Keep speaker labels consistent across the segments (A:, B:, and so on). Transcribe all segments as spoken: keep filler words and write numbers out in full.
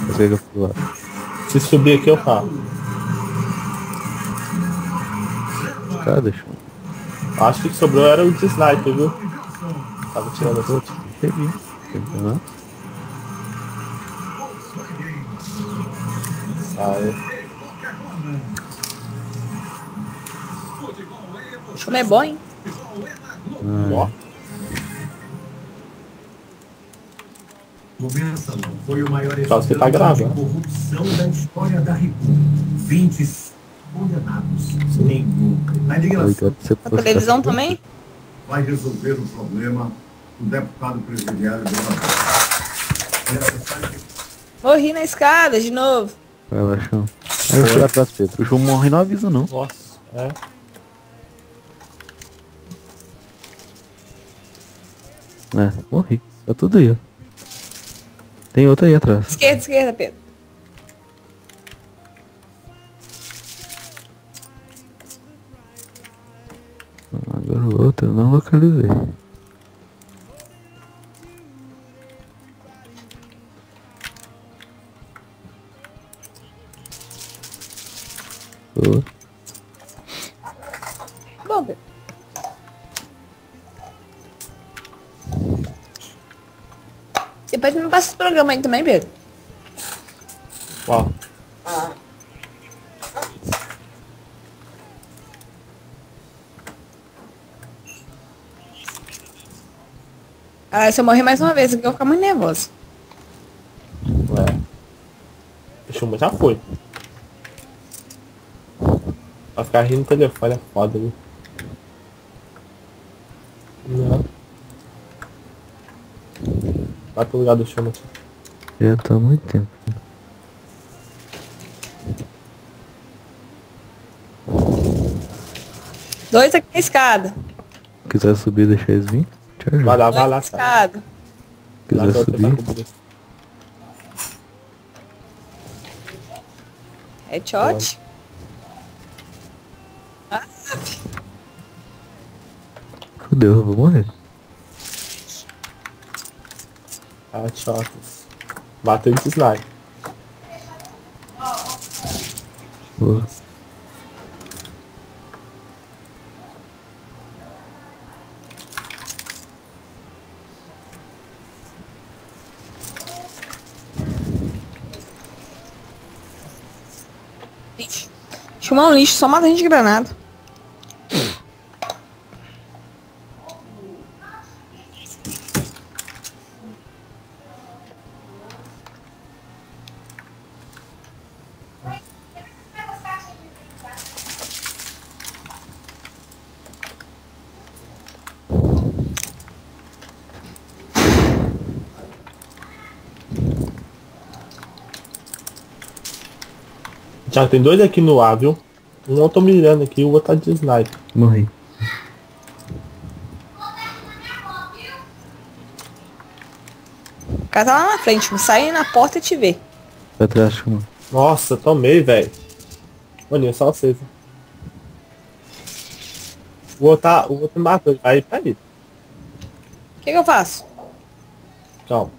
A: Você que eu fui lá.
B: Se subir aqui eu falo.
A: Cada chão.
B: Acho que o que sobrou era o de sniper, viu? Tava tirando
A: Pô,
B: assim.
A: peguei. Entendeu?
B: Sai.
C: Chuma é bom, hein?
B: Ó.
A: Ah,
D: Começa, foi o maior
B: Só você tá
D: escândalo de
B: gravando.
D: corrupção da história da República. vinte condenados. Nenhum. A indignação
A: obrigado por você
C: Na televisão também?
D: vai resolver o problema do deputado presidiário do
C: Morri na escada de novo.
A: Vai lá, chão. Aí eu fui atrás, Pedro. O João morre não avisa, não.
B: Nossa, é.
A: É, morri. Tá tudo aí, ó. Tem outro aí atrás.
C: Esquerda, esquerda, Pedro.
A: Agora o outro eu não localizei. Ô,
C: Bom, Pedro. Depois me passa esse programa aí também, Pedro.
B: Ó.
C: Ah, se eu morrer mais uma vez, eu vou ficar muito nervoso.
B: Ué. O chumbo já foi. Vai ficar rindo no telefone, é foda, viu? Não. Vai pro lugar do chumbo aqui.
A: já tá há muito tempo.
C: Dois aqui na escada.
A: Quiser subir, deixa eles vir. Te ajudo.
B: Vai lá,
C: Dois
B: vai
C: na
B: lá, cara.
C: escada.
B: Lá
A: Quiser
B: que eu vou tentar
A: subir.
B: cobrir.
C: Headshot. Ah,
A: Fudeu, eu vou morrer.
B: Ah, choques. Bateu de slide.
A: Boa.
C: lixo. Chumar um lixo, só mata a gente de granada.
B: Já tem dois aqui no ar, viu? Um eu tô mirando aqui, o outro tá de sniper.
A: Morri.
C: O cara tá lá na frente, sai na porta e te vê.
A: Pra trás, chama.
B: Nossa, tomei, velho. Maninho, só vocês. O outro, tá, o outro matou, vai pra aí.
C: O que, que eu faço?
B: Calma.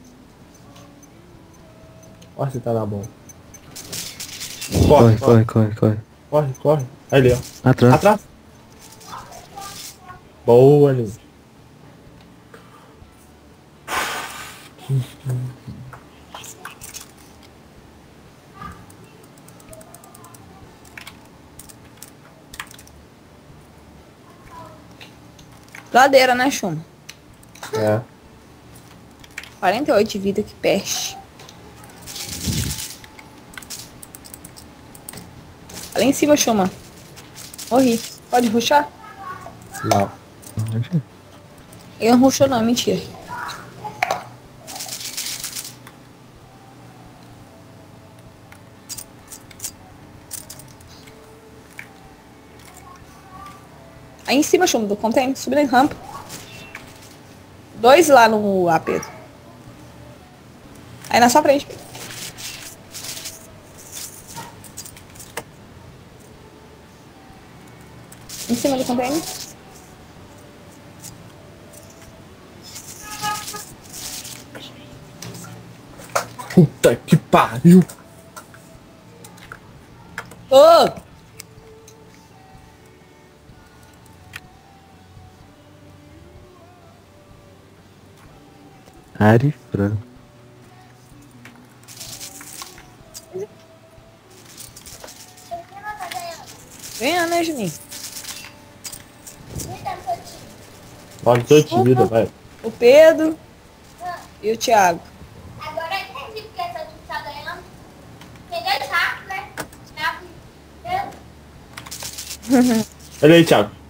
B: Olha se tá na bomba. Corre,
A: Corre, corre,
B: corre,
A: corre, corre.
B: corre, corre. Ali, ó.
A: Atrás.
B: Atrás. Boa, Ninho.
C: Ladeira, né, Chuma?
B: É.
C: quarenta e oito de vida, que peste. Ali em cima, Chuma. Morri. Pode rushar?
B: Não.
C: Ele não rushou não, mentira. Aí em cima, Chuma, do container, subindo em rampa. Dois lá no A, Pedro. Aí na sua frente, Pedro. Em cima do container.
B: Puta que pariu.
C: Ô!
A: Ari Fran.
C: Ganha, né, Juninho?
B: Ó, dezoito de vida, vai.
C: O Pedro e o Thiago.
E: Agora eu entendi porque essa gente tá ganhando. Entendeu? Rápido, né? Rápido.
B: Olha aí, Thiago.